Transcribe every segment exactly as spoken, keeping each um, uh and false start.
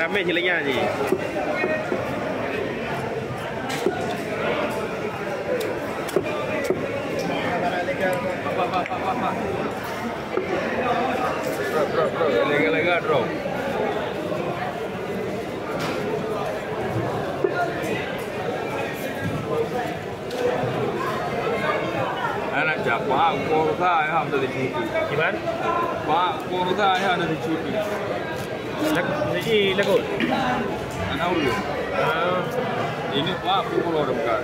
Ramai cilanya ni. Drop, drop, drop. Lega-lega drop. Anak Jepang, Korea yang ada di cuti. Gimana? Pak, Korea yang ada di cuti. Jadi lagu. Anak ulu. Ini Pak, pukul orang kan.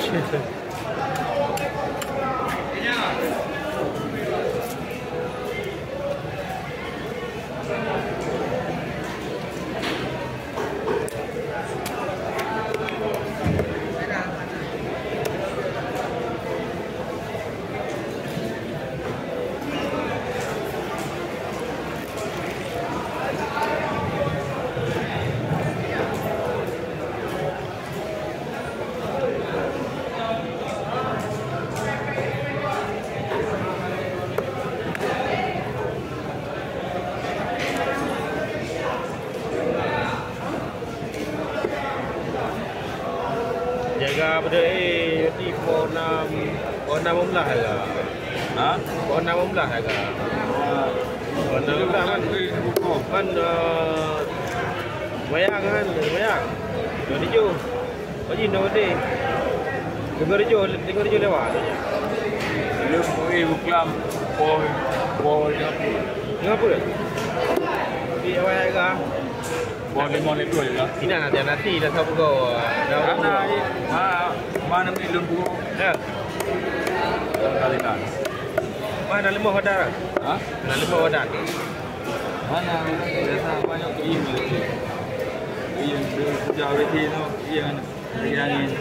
Jaga pada eh di pohon enam pohon enam belas agak. Ha? Pohon enam belas agak. Pohon enam belas kan kan bayang kan bayang. Jadi jo. Bagi no deh. Dengar jo dengar jo lewat. Lu pergi buklam pohon pohon apa? Ngapa? Di awal agak. Pohon limau itu juga. Tidak nanti nanti dah tahu kau. Dah Mana mana mana milun buku? Ya. Kali kan. Mana lima wadah? Hah? Mana lima wadah? Mana biasa banyak ini lagi. Ini sejauh ini no, yang yang ini.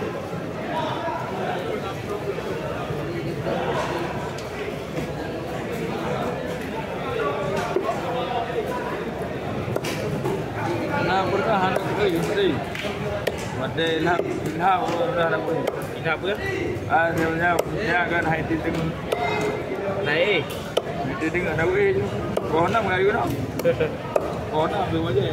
Nah, bertahan ke ini. Ada lah, lah orang dah apa? Ini apa? Ah, sebenarnya dia akan hai titik. Naik. Titik ada wei je. Kau nak mengayu nak? Kau nak tu aja.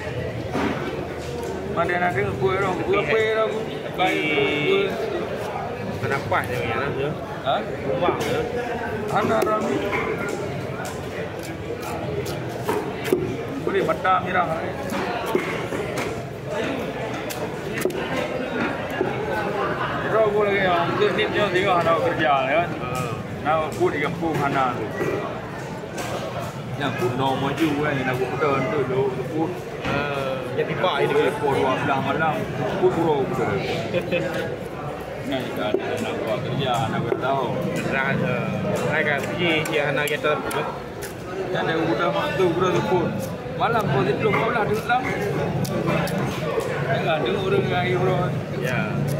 Mana nak dengar kue orang, kue apa orang? Baik. Kenapa dia yang nak tu? Ha? Rumah tu. Anda rami. Beri bata merah. Rau gula lagi yang tu ni dia tengok anak kerja kan. Nak put di kampung Hana tu. Yang put no maju kan, nak put turn tu dulu put. Yang tiba ini Put put dua belah malam, put buruk tu. Ni kan nak buat kerja, nak bertahu. Dah, mereka pergi yang anak kita. Yang ada udah mantu bro put. Malam pun itu belum belah dengar lah. Dengar dengar orang lagi bro. Ya.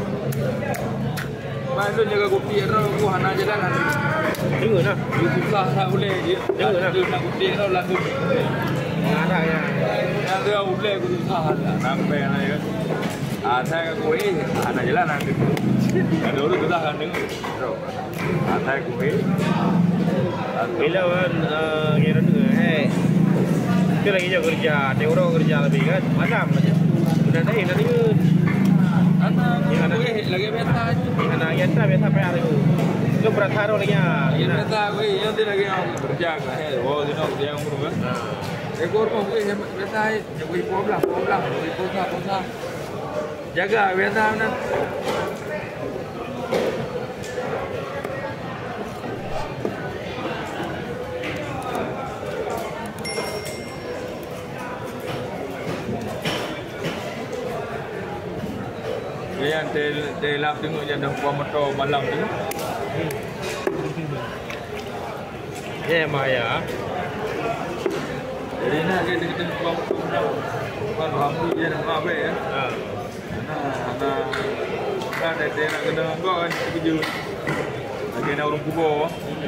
Main tu jaga kopi ada aku hana jalan nanti. Dengar nak. You susah tak boleh dia. Dengar nak. Dia nak kopi tu langsung. Ada ya. Yang dia boleh aku susah lah. Nampak yang lain kan. Ah saya aku eh hana jalan nanti. Ada orang susah kan dengar. Ah saya aku eh. Bila kan kira dengar hey. Kita lagi jauh kerja, ada orang kerja lebih kan. Malam aja. Nanti nanti ke anak aku eh lagi biasa aja. anak kita biasa apa ada tu. Itu berat haro lagi ya. Biasa aku eh yang dia lagi yang kerja kan. Hey, oh dia nak dia umur kan. Ekor pun aku eh biasa aja. Aku eh problem, problem, aku eh posa, posa. Jaga biasa mana. Yang tel telap tengok yang dah buat motor malam tu. Ya Maya. Jadi nak kita kita buat motor malam. Kan hamil je nak apa ya? Ha. Nah, nah. Kan ada nak kena kau kan kerja. Lagi nak urung kubur.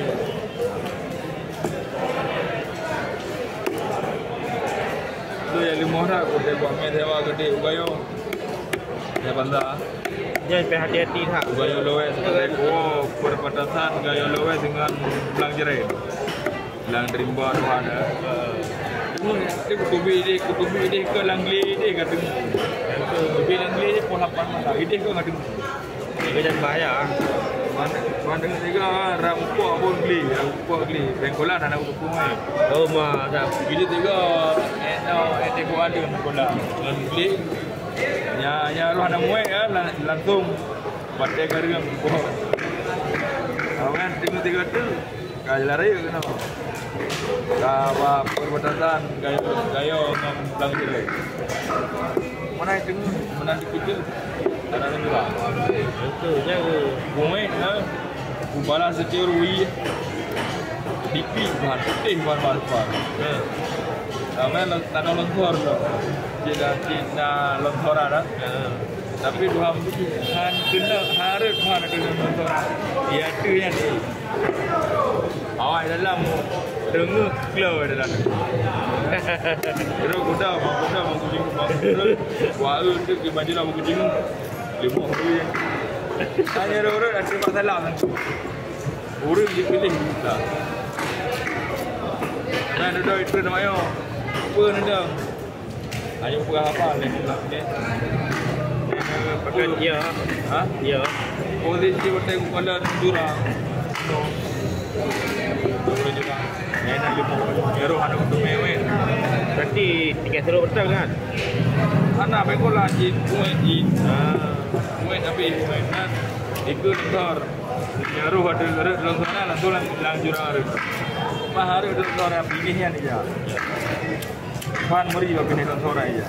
Tu yang lima orang aku dia buat main sewa gede ugayo. Ya bandar. Jangan pergi hati-hati tak. Ugayo lowes oh perbatasan ugayo lowes dengan Belang Jerai. Belang Rimba tu ada. semua dia kutubi dia kutubi dia ke langli dia kata ke kutubi langli dia pun lapan malah dia ke kata Ini jangan bahaya. mana mana juga rampok pun beli rampok beli bengkolan anak kutubi mai Oh mah dah. gitu juga eno ete ko ada bengkolan langli ya ya roh anak muai kan langsung pada kerja ko awan tiga tiga tu kaya lari kena kawa perbatasan gaya gaya ngam lang jelek mana itu mana dikit ada lagi lah Itu je. bunga ha kubala securui dipi bahan putih bahan bahan Ha. Amen tanah longsor tu tidak tidak longsor ada Ha. tapi dua han kena harus bahan kena longsor ya tu yang ni awak dalam dengar keluar dalam terus kuda kuda mau kucing terus wah tu ke baju lah kucing lima hari hanya orang ada masalah orang dia pilih lah dan ada itu namanya apa nenda hanya buat apa ni Pakai dia. ha Ya. posisi betul kepala jurang boleh juga enak lima euro ada untuk mewah Berarti tiga seluruh betul kan? anak bekola jin kue jin Ah. kue tapi kue kan ikut lor nyaru ada ada lornya langsung lang lang jurang ada mah hari ada lor yang pilihnya ni ya kan meri bagi ni lor ya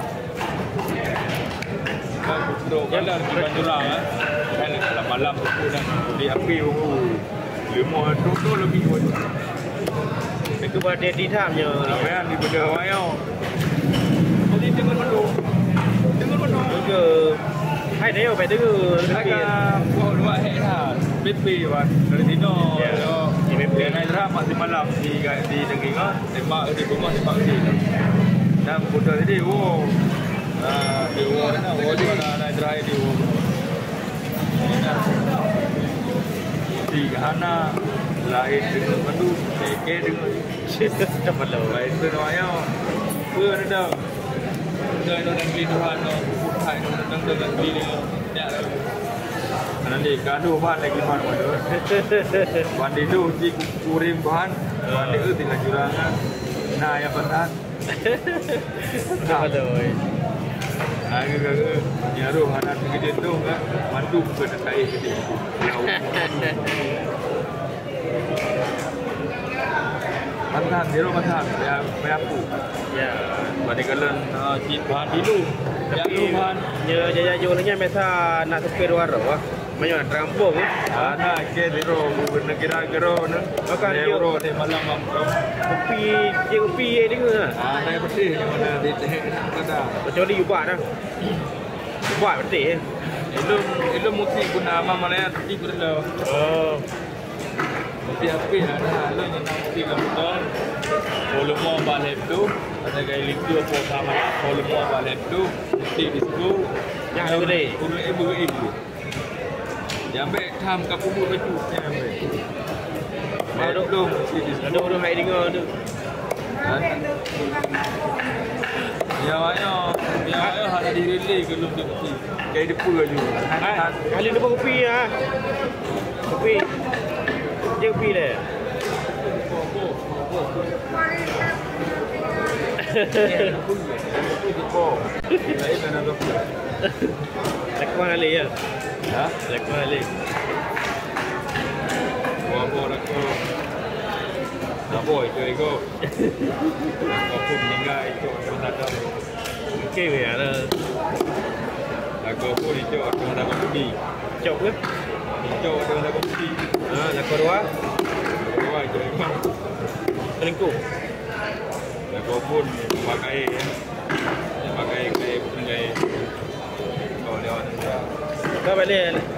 kan betul kalau di jurang kan malam malam dan di api ungu lima tu tu lebih kuat Itu buat dia di dalamnya. Ayan, di benda wayang. Jadi dengan menu. Dengan menu. Juga. Hai dia phải đưa. Agak buat dua hektar. B P wan dari sini. Ya. Di B P naik drama masih malam di di negeri kan. Tembak di rumah tembak di. Dan putar tadi, oh. Ah, di oh, na, oh di mana naik drama di oh. Di Ghana lain dengan menu, Eke dengan Cepat lah. lain tu namanya apa ada dah dah negeri Tuhan no putai no tentang tentang negeri ni tak ada nanti kado bahan lagi bahan mana bandi tu si kurim bahan bandi tu tinggal jurangan nah yang penting Cepat lah. nah ke nyaru anak gede tu kan mandu ke dekai gede Mantan, dia mantan, saya saya aku. Ya. Pada kalian cip bahan dulu. Yang Tapi bahan nya jaya jualnya masa nak sepir warah wah. Banyak terampung ah. ana ke diro gubernur kira kira na. Makan dia. Euro di malam malam. Kopi, dia kopi ni ke? Ah, naik bersih yang mana di teh kada. Kecuali ubah dah. Ubah betul. Itu itu mesti guna ama mana ti berlo. Oh. Mesti api ada lo yang mesti gambar. Volume balik tu ada gaya liku apa sama volume balik tu mesti disku. Yang gede. Ulu ibu ibu. Jambe tham ka pubu betu jambe. Baru belum mesti disku. Ada orang hai dengar tu. Ya ayo, ya ayo ada di relay ke belum mesti. Kayak depu aja. Ah, kali depan kopi ah. Kopi. Dia kopi dah. Lain mana tu? Lekwan ali ya. Ha? Lekwan ali. Wapo aku. Apa itu ego? Aku meninggal itu orang tak Okey we ada. Aku pun itu orang tak pergi. Cok ke? Itu orang tak pergi. Ah, lekwan dua. Wah, itu memang. Selingkuh. Aku pun pakai pakai kayak pakai oh lewat. Dah balik.